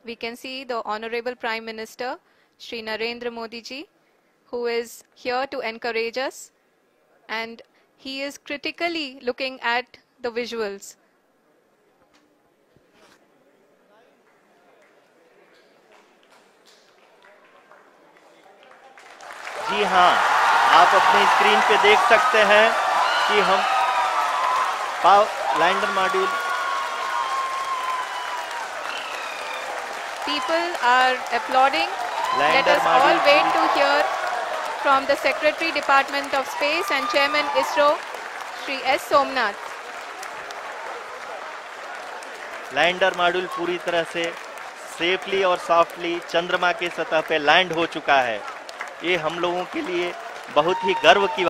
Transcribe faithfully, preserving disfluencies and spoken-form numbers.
we can see the Honorable Prime Minister, Shri Narendra Modi ji, who is here to encourage us, and he is critically looking at the visuals. जी हाँ, आप अपनी screen पे देख सकते हैं कि हम lander module People are applauding. Lander Let us all module wait to hear from the Secretary Department of Space and Chairman ISRO, Shri S Somanath. Lander module पूरी तरह से सेफली और सॉफ्टली चंद्रमा के सतह पे लैंड हो चुका है। ये हम लोगों के लिए बहुत ही गर्व की